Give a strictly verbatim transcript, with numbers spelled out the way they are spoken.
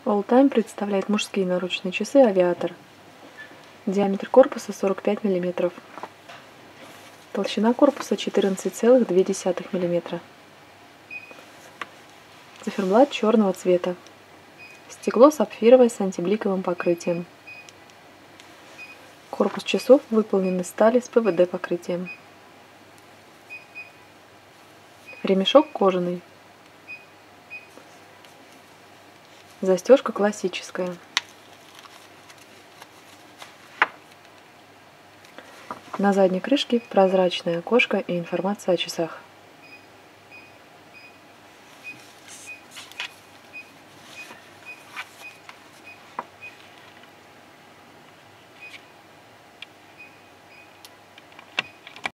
All-Time представляет мужские наручные часы «Авиатор». Диаметр корпуса сорок пять миллиметров. Толщина корпуса четырнадцать целых две десятых миллиметра. Циферблат черного цвета. Стекло сапфировое с антибликовым покрытием. Корпус часов выполнен из стали с ПВД покрытием. Ремешок кожаный. Застежка классическая. На задней крышке прозрачное окошко и информация о часах.